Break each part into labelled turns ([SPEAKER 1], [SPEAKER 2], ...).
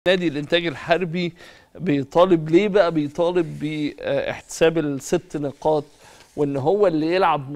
[SPEAKER 1] نادي الإنتاج الحربي بيطالب ليه بقى؟ بيطالب باحتساب ال6 نقاط، وإن هو اللي يلعب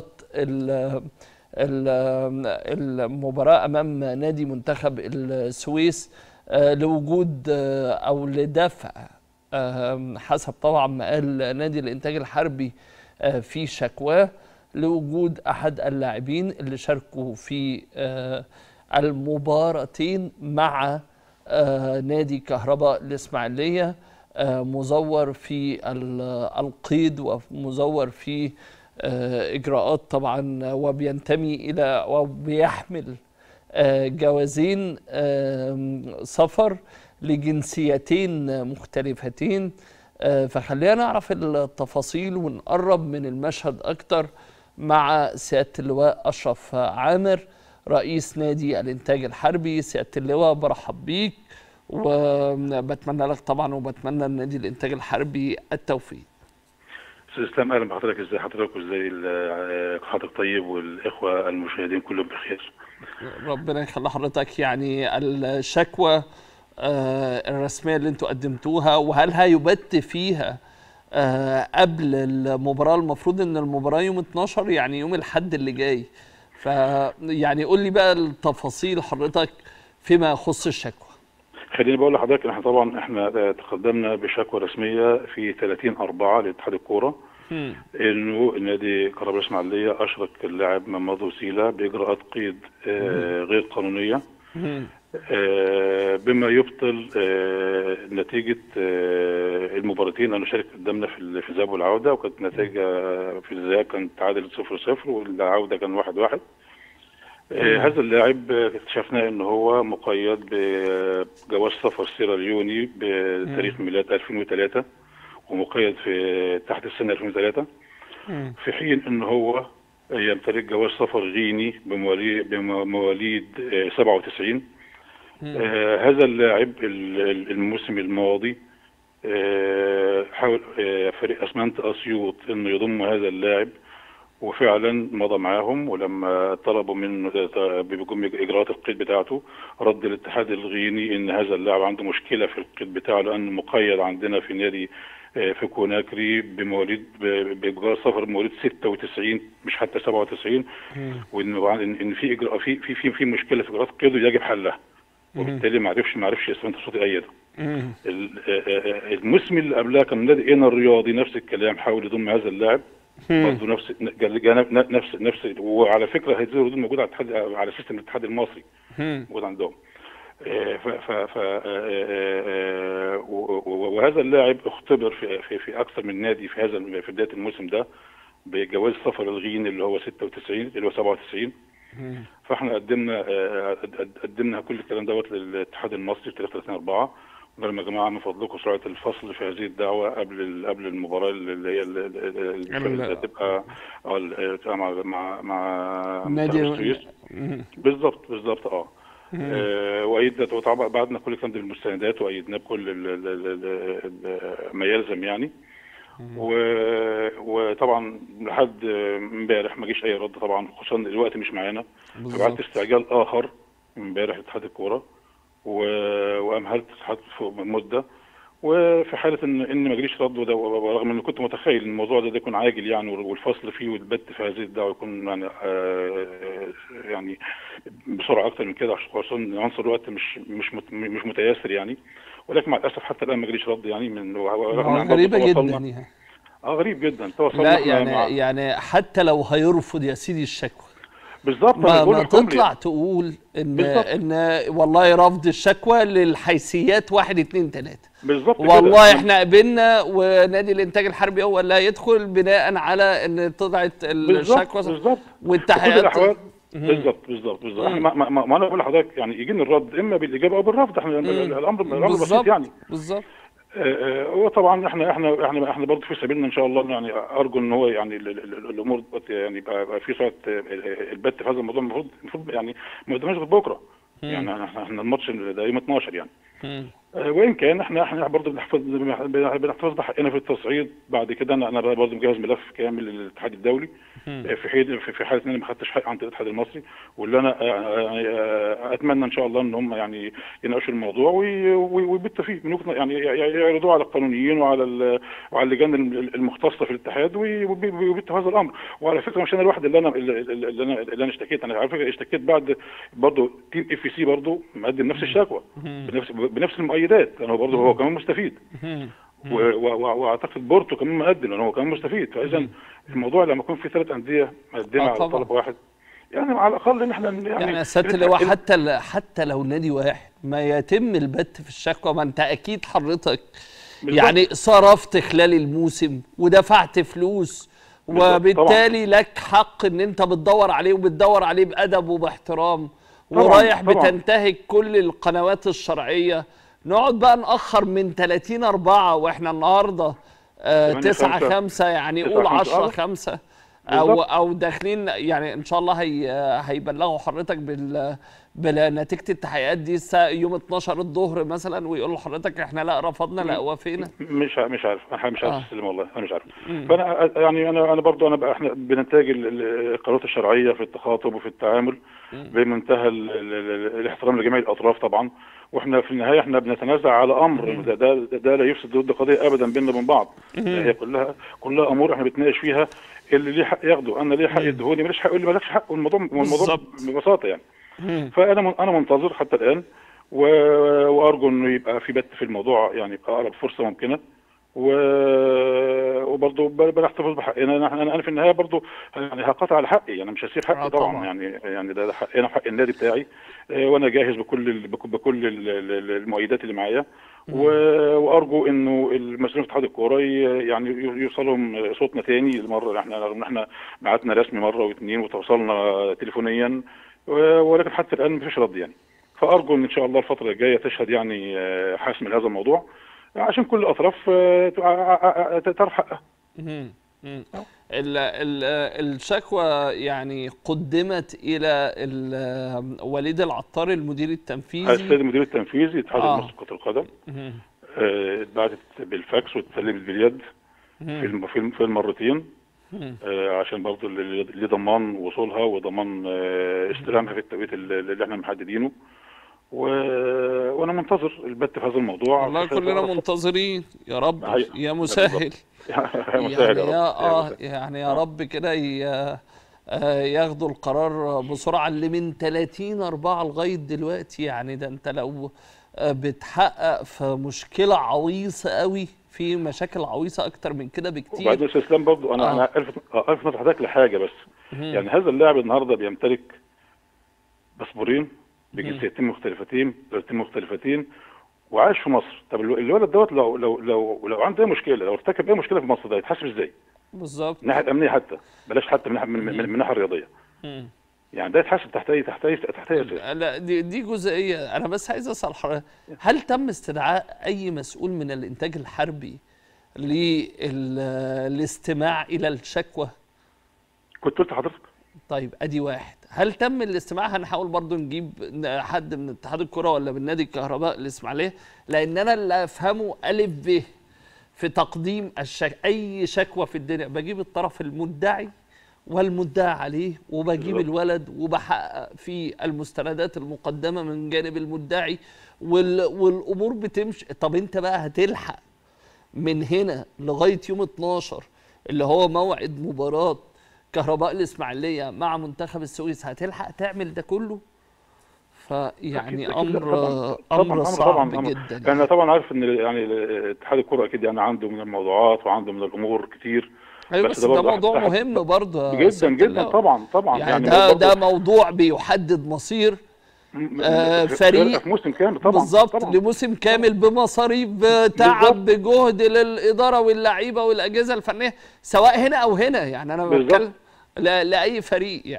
[SPEAKER 1] المباراة أمام نادي منتخب السويس لوجود أو لدفع، حسب طبعا ما قال نادي الإنتاج الحربي في شكواه، لوجود أحد اللاعبين اللي شاركوا في المباراتين مع نادي كهرباء الإسماعيلية، مزور في القيد ومزور في إجراءات طبعا، وبينتمي إلى وبيحمل جوازين سفر لجنسيتين مختلفتين. فخلينا نعرف التفاصيل ونقرب من المشهد أكتر مع سيادة اللواء أشرف عامر رئيس نادي الإنتاج الحربي. سيادة اللواء برحب بيك وبتمنى لك طبعا وبتمنى لنادي الإنتاج الحربي التوفيق.
[SPEAKER 2] استاذ اسلام، اهلا بحضرتك. ازي حضرتك وازاي حضرتك طيب والاخوه المشاهدين كلهم بخير؟
[SPEAKER 1] ربنا يخلي حضرتك. يعني الشكوى الرسميه اللي انتوا قدمتوها، وهل هيبت فيها قبل المباراه؟ المفروض ان المباراه يوم 12، يعني يوم الاحد اللي جاي. فيعني قول لي بقى التفاصيل حضرتك فيما يخص الشكوى.
[SPEAKER 2] خليني بقول لحضرتك احنا طبعا تقدمنا بشكوى رسميه في 30/4 لاتحاد الكوره، انه نادي كهرباء الاسماعيليه اشرك اللاعب ممدوح وسيله باجراءات قيد غير قانونيه، بما يبطل نتيجه المباراتين. لانه شارك قدامنا في الذهاب والعوده، وكانت نتيجه في الذهاب كانت تعادل 0-0 والعوده كان 1-1. هذا اللاعب اكتشفنا ان هو مقيد بجواز سفر سيراليوني بتاريخ ميلاد 2003، ومقيد في تحت السن 2003، في حين ان هو يمتلك جواز سفر غيني بمواليد 97. هذا اللاعب الموسم الماضي حاول فريق اسمنت اسيوط انه يضم هذا اللاعب، وفعلا مضى معاهم. ولما طلبوا منه باجراءات القيد بتاعته، رد الاتحاد الغيني ان هذا اللاعب عنده مشكله في القيد بتاعه، لانه مقيد عندنا في نادي في كوناكري بمواليد بجواز سفر مواليد 96 مش حتى 97، وان في اجراء في مشكله في اجراءات قيده يجب حلها، وبالتالي ما عرفش اسمنت الصوت يأيده. الموسم اللي قبلها كان نادي انا الرياضي نفس الكلام، حاول يضم هذا اللاعب برضه نفس. وعلى فكره هذه الردود موجوده على سيستم الاتحاد المصري، موجود عندهم. وهذا اللاعب اختبر في اكثر من نادي في بدايه الموسم ده بجواز السفر الغيني اللي هو 96 اللي هو 97. فاحنا قدمنا كل الكلام دوت للاتحاد المصري في 30/4. قلنا يا جماعه من فضلكم سرعه الفصل في هذه الدعوه قبل المباراه اللي هي اللي هتبقى مع
[SPEAKER 1] نادي
[SPEAKER 2] السويس. بالظبط وايدنا وطبعا بعدنا كل الكلام ده بالمستندات، وايدناه بكل ما يلزم يعني. وطبعا لحد امبارح ما جيش اي رد طبعا، خصوصا الوقت مش معانا. فبعت استعجال اخر امبارح لاتحاد الكوره وامهلت الاتحاد فوق مده، وفي حاله ان ما جريش رد، ورغم ان كنت متخيل ان الموضوع ده يكون عاجل يعني، والفصل فيه والبت في هذه الدعوه يكون يعني بسرعه اكتر من كده، خصوصا عنصر الوقت مش متيسر يعني. ولكن مع الاسف حتى الان ما جريش رد يعني. من
[SPEAKER 1] غريبه جدا يعني.
[SPEAKER 2] غريب جدا. توصلنا
[SPEAKER 1] لا يعني حتى لو هيرفض يا سيدي الشكوى
[SPEAKER 2] بالظبط،
[SPEAKER 1] ما تطلع تقول ان والله رفض الشكوى للحيثيات 1 2 3
[SPEAKER 2] بالظبط،
[SPEAKER 1] والله احنا قبلنا ونادي الانتاج الحربي هو اللي هيدخل بناء على ان طلعت الشكوى
[SPEAKER 2] والتحقيقات. بالظبط احنا ما انا بقول لحضرتك يعني يجينا الرد اما بالاجابه او بالرفض. احنا الامر بسيط يعني.
[SPEAKER 1] بالظبط.
[SPEAKER 2] وطبعا احنا برضه في سبيلنا ان شاء الله يعني. ارجو ان هو يعني الامور يعني يبقى في سرعه البت في هذا الموضوع. المفروض يعني ما قدامناش غير بكره يعني. احنا الماتش ده يوم 12 يعني. وان كان احنا برضه بنحتفظ بحقنا في التصعيد بعد كده. انا برضه مجهز ملف كامل للاتحاد الدولي في حاله ان انا ما خدتش حق عند الاتحاد المصري، واللي انا اتمنى ان شاء الله ان هم يعني يناقشوا الموضوع ويبتوا فيه من يعني يعرضوه على القانونيين وعلى اللجان المختصه في الاتحاد ويبتوا هذا الامر. وعلى فكره مش انا الواحد اللي انا اشتكيت، انا على فكره اشتكيت بعد برضه تيم FEC برضه مقدم نفس الشكوى بنفس المؤيدات، لانه برضه هو كمان مستفيد. واعتقد بورتو كمان مقدم لانه هو كمان مستفيد. فاذا الموضوع لما يكون في 3 انديه مقدمه على طلب واحد، يعني على الاقل ان احنا
[SPEAKER 1] يعني يا سياده اللواء حتى لو نادي واحد ما يتم البت في الشكوى، ما انت اكيد حضرتك يعني صرفت خلال الموسم ودفعت فلوس، وبالتالي لك حق ان انت بتدور عليه وبتدور عليه بادب وباحترام، ورايح بتنتهك كل القنوات الشرعيه. نقعد بقى نأخر من 30/4 واحنا النهارده 9/5، يعني قول 10/5 او داخلين. يعني ان شاء الله هيبلغوا حضرتك بنتيجه التحقيقات دي يوم 12 الظهر مثلا، ويقولوا لحضرتك احنا لا رفضنا لا وافقنا.
[SPEAKER 2] مش عارف انا مش عارف السلم والله، انا مش عارف. فانا يعني انا برضه احنا بننتهج القرارات الشرعيه في التخاطب وفي التعامل بمنتهى الاحترام لجميع الاطراف طبعا. واحنا في النهايه احنا بنتنازع على امر ده لا يفسد ود قضيه ابدا بيننا وبين بعض. هي كلها امور احنا بنتناقش فيها. اللي ليه حق ياخده، انا ليه حق يدهوني، ماليش حق يقول لي مالكش حق. والموضوع ببساطه يعني. فانا منتظر حتى الان، وارجو انه يبقى في بت في الموضوع يعني باقرب فرصه ممكنه. وبرضه بنحتفظ بحقنا. انا في النهايه برضه يعني هقاطع على حقي، يعني مش هسيب حقي طبعا. يعني ده حقي، حق النادي بتاعي، وانا جاهز بكل المؤيدات اللي معايا. وارجو انه المسؤولين في اتحاد الكوره يعني يوصلهم صوتنا تاني المره. احنا بعتنا رسمي مره واثنين وتوصلنا تليفونيا، ولكن حتى الان مفيش رد يعني. فارجو ان شاء الله الفتره الجايه تشهد يعني حسم لهذا الموضوع عشان كل الاطراف تعرف حقها.
[SPEAKER 1] الشكوى يعني قدمت الى وليد العطار المدير التنفيذي.
[SPEAKER 2] السيد المدير التنفيذي اتحاد المصري لكرة القدم. اتبعتت بالفاكس واتسلمت باليد في المرتين، عشان برضه لضمان وصولها وضمان استلامها في التوقيت اللي احنا محددينه. وانا منتظر البت في هذا الموضوع.
[SPEAKER 1] والله كلنا منتظرين يا رب يا مسهل.
[SPEAKER 2] يا مسهل يا رب.
[SPEAKER 1] يعني يا رب كده ياخدوا القرار بسرعه. اللي من 30/4 لغايه دلوقتي، يعني ده انت لو بتحقق في مشكله عويصه قوي، في مشاكل عويصه اكتر من كده بكتير.
[SPEAKER 2] وبعدين استاذ اسلام برضه انا الفت نظر حضرتك لحاجه بس. يعني هذا اللاعب النهارده بيمتلك باسبورين بجنسيتين مختلفتين وعايش في مصر. طب الولد دوت لو عنده اي مشكله، لو ارتكب اي مشكله في مصر، ده يتحاسب ازاي؟
[SPEAKER 1] بالظبط.
[SPEAKER 2] من الناحيه الامنيه حتى، بلاش حتى من الناحيه الرياضيه. يعني ده يتحاسب تحت اي
[SPEAKER 1] لا دي جزئيه. انا بس عايز اسال حضرتك، هل تم استدعاء اي مسؤول من الانتاج الحربي للاستماع الى الشكوى؟
[SPEAKER 2] كنت قلت لحضرتك.
[SPEAKER 1] طيب ادي واحد. هل تم الاستماع؟ هنحاول برضو نجيب حد من اتحاد الكرة ولا من نادي الكهرباء الاسماعيليه، لان انا اللي افهمه الف ب في تقديم اي شكوى في الدنيا، بجيب الطرف المدعي والمدعى عليه، وبجيب الولد وبحقق في المستندات المقدمه من جانب المدعي، والامور بتمشي. طب انت بقى هتلحق من هنا لغايه يوم 12 اللي هو موعد مباراه كهرباء الاسماعيليه مع منتخب السويس، هتلحق تعمل ده كله؟ فيعني امر صعب جدا.
[SPEAKER 2] انا طبعا عارف ان يعني اتحاد الكره اكيد يعني عنده من الموضوعات وعنده من الامور كتير.
[SPEAKER 1] ايوه بس ده موضوع مهم برضه
[SPEAKER 2] جدا طبعا
[SPEAKER 1] يعني ده موضوع بيحدد مصير فريق
[SPEAKER 2] في موسم كامل طبعا.
[SPEAKER 1] بالظبط، لموسم كامل بمصاريف بتعب بجهد للاداره واللعيبه والاجهزه الفنيه، سواء هنا او هنا. يعني انا بتكلم لاي فريق يعني.